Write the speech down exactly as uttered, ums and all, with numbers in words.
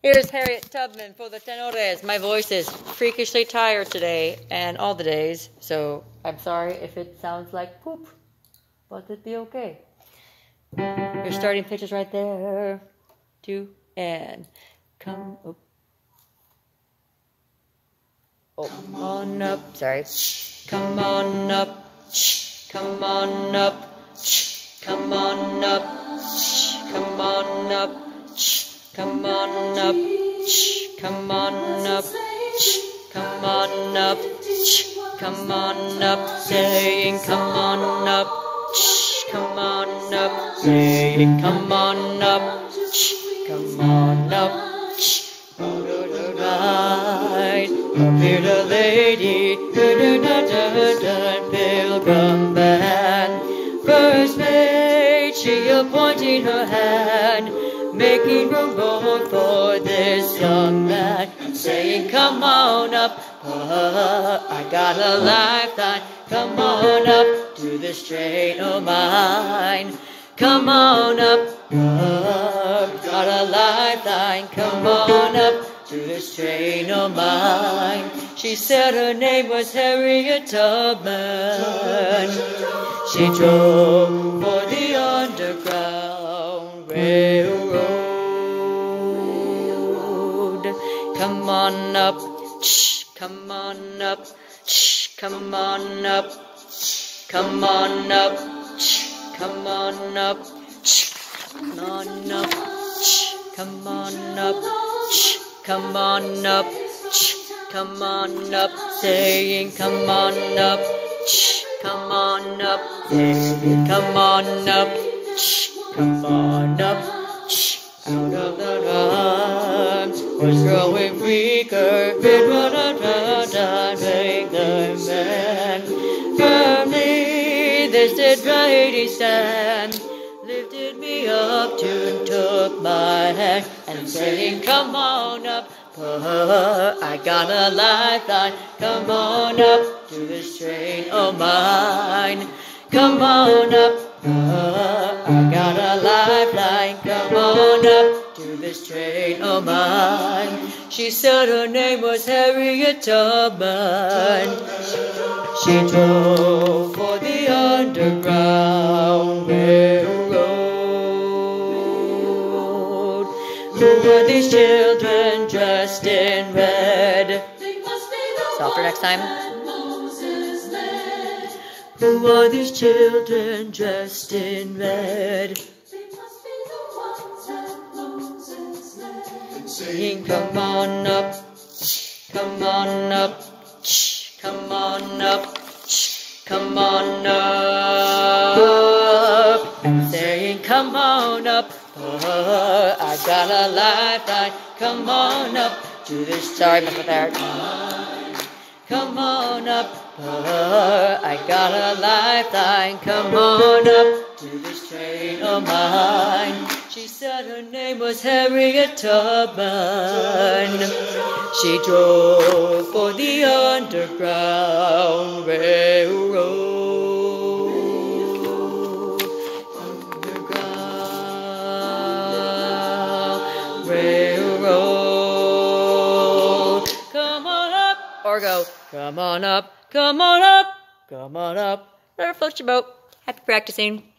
Here's Harriet Tubman for the tenores. My voice is freakishly tired today and all the days, so I'm sorry if it sounds like poop, but it'll be okay. Your starting pitch is right there. Two and come up. Oh, on up. Sorry. Come on up. Come on up. Come on up. Come on up. Come on up, come on up, come on up, come on up, saying come on up, come on up, saying come on up, come on up, right, up here the lady, pilgrim band, first mate, she appointing her hand, making room for this young man, saying, come on up, uh, I got a lifeline, come on up to this train of mine, come on up, uh, got a lifeline, come on up to this train of mine. She said her name was Harriet Tubman, she drove for the Underground Railroad. Come on up, come on up, come on up, come on up, come on up, come on up, come on up, come on up, come on up, saying come on up, come on up, come on up, come on up, out of the run was growing weaker, bid what a done, make the man firmly this did righty stand, lifted me up to took my hand, and saying come on up, uh, I got a lifeline, come on up to this train of mine, come on up, uh, I got a lifeline, come on up to this train of mine. She said her name was Harriet Tubman, she drove for the Underground Railroad. Who were these children dressed in red? Softer next time. Who are these children dressed in red? Saying come on up, come on up, come on up, come on up, saying come on up, uh, I got a lifeline, come on up to this, sorry about that, come on up, uh, I got a lifeline, come on up to this train of mine. She said her name was Harriet Tubman, she drove for the Underground Railroad, Underground Railroad. Come on up, or go, come on up, come on up, come on up, never float your boat. Happy practicing.